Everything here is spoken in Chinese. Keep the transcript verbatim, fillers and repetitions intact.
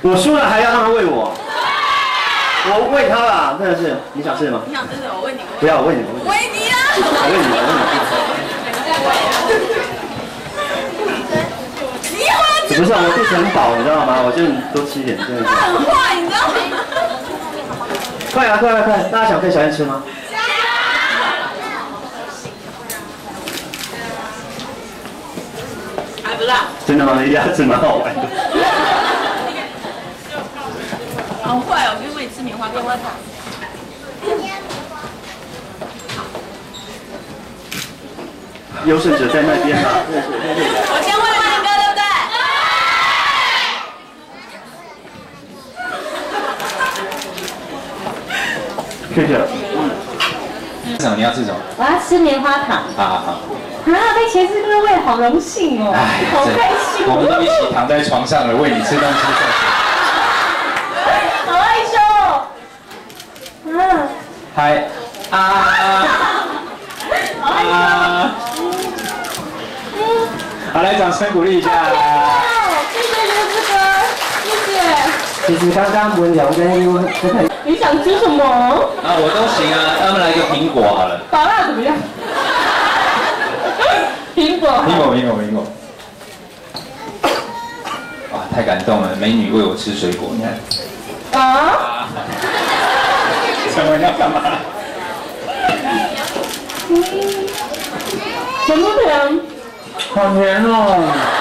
我输了还要让他喂我，我喂他啦，真的是。你想吃吗？ 你想吃什么？我问你。 不要，我喂你，我喂你啊！ 我喂你，我喂你。你要不要？ 不是，我肚子很饱，你知道吗？我就多吃一点，真的。 他很坏，你知道吗？ 快啊，快啊，快！大家想跟小燕吃吗？ 还不辣。 真的吗？一定要吃，蛮好玩的。 好坏哦，我就喂你吃棉花糖。 优胜者在那边啊！ 我先喂万哥，对不谢对？ 谢。 吃什么？你要吃什么？ 我要吃棉花糖。 好好好。 啊，被茄子哥喂，好荣幸哦，好开心。 我们都一起躺在床上了，喂你吃东西。 好害羞。嗯。 嗨啊！ 好害羞。嗯。 好，来掌声鼓励一下。 谢谢茄子哥，谢谢。 其实刚刚文瑶跟优不太。 你想吃什么？ 啊，我都行啊，要不来个苹果好了。 芭乐怎么样？苹果。 苹果，苹果，苹果。哇，太感动了！美女喂我吃水果，你看。 啊？ 什么要干嘛？ 嗯，甜不甜？ 好甜哦！